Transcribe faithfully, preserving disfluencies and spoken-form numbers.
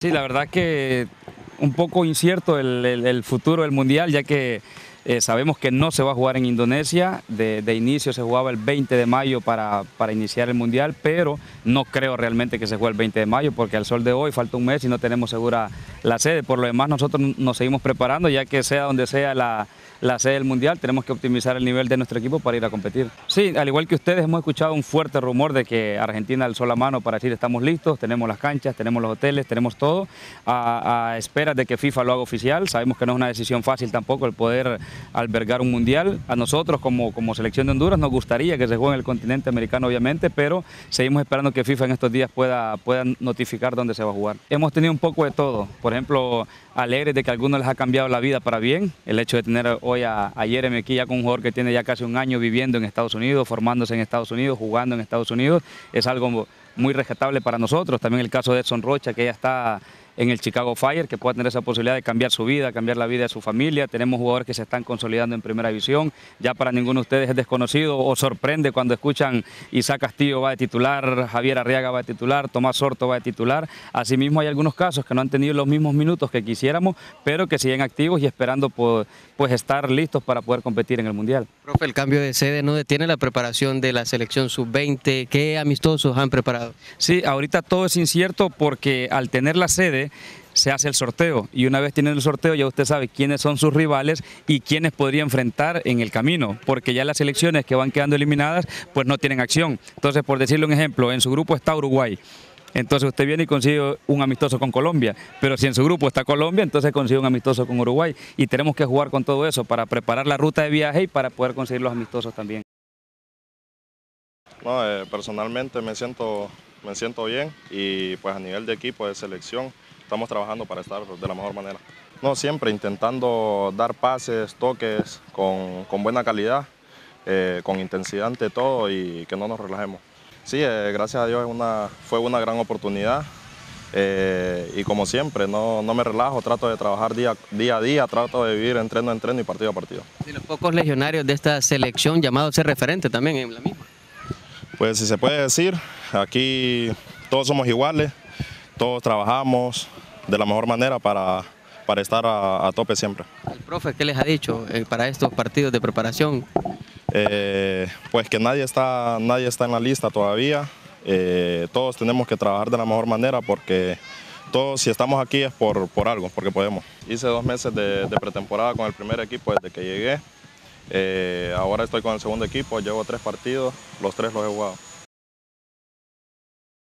Sí, la verdad que un poco incierto el, el, el futuro del Mundial, ya que eh, sabemos que no se va a jugar en Indonesia. De, de inicio se jugaba el veinte de mayo para, para iniciar el Mundial, pero no creo realmente que se juegue el veinte de mayo, porque al sol de hoy falta un mes y no tenemos segura la sede. Por lo demás, nosotros nos seguimos preparando, ya que sea donde sea la, la sede del Mundial, tenemos que optimizar el nivel de nuestro equipo para ir a competir. Sí, al igual que ustedes, hemos escuchado un fuerte rumor de que Argentina alzó la mano para decir estamos listos, tenemos las canchas, tenemos los hoteles, tenemos todo, a, a esperas de que FIFA lo haga oficial. Sabemos que no es una decisión fácil tampoco el poder albergar un Mundial. A nosotros como, como selección de Honduras nos gustaría que se juegue en el continente americano, obviamente, pero seguimos esperando que FIFA en estos días pueda, pueda notificar dónde se va a jugar. Hemos tenido un poco de todo, por ejemplo, alegres de que a algunos les ha cambiado la vida para bien, el hecho de tener hoy a, a Jeremy aquí ya con un jugador que tiene ya casi un año viviendo en Estados Unidos, formándose en Estados Unidos, jugando en Estados Unidos, es algo muy rescatable para nosotros. También el caso de Edson Rocha, que ya está en el Chicago Fire, que pueda tener esa posibilidad de cambiar su vida, cambiar la vida de su familia. Tenemos jugadores que se están consolidando en primera división. Ya para ninguno de ustedes es desconocido o sorprende cuando escuchan Isaac Castillo va de titular, Javier Arriaga va de titular, Tomás Sorto va de titular. Asimismo hay algunos casos que no han tenido los mismos minutos que quisiéramos, pero que siguen activos y esperando pues, pues estar listos para poder competir en el Mundial. Profe, el cambio de sede no detiene la preparación de la selección sub veinte. ¿Qué amistosos han preparado? Sí, ahorita todo es incierto porque al tener la sede se hace el sorteo y una vez tienen el sorteo ya usted sabe quiénes son sus rivales y quiénes podría enfrentar en el camino, porque ya las selecciones que van quedando eliminadas pues no tienen acción. Entonces, por decirle un ejemplo, en su grupo está Uruguay. Entonces usted viene y consigue un amistoso con Colombia, pero si en su grupo está Colombia, entonces consigue un amistoso con Uruguay y tenemos que jugar con todo eso para preparar la ruta de viaje y para poder conseguir los amistosos también. No, eh, personalmente me siento, me siento bien y pues a nivel de equipo, de selección, estamos trabajando para estar de la mejor manera. No, siempre intentando dar pases, toques con, con buena calidad, eh, con intensidad ante todo y que no nos relajemos. Sí, eh, gracias a Dios es una, fue una gran oportunidad eh, y como siempre no, no me relajo, trato de trabajar día, día a día, trato de vivir entreno a entreno y partido a partido. Y los pocos legionarios de esta selección llamados a ser referente también en la misma. Pues si se puede decir, aquí todos somos iguales, todos trabajamos de la mejor manera para, para estar a, a tope siempre. ¿El profe qué les ha dicho eh, para estos partidos de preparación? Eh, pues que nadie está, nadie está en la lista todavía, eh, todos tenemos que trabajar de la mejor manera porque todos si estamos aquí es por, por algo, porque podemos. Hice dos meses de, de pretemporada con el primer equipo desde que llegué. Eh, ahora estoy con el segundo equipo, llevo tres partidos, los tres los he jugado.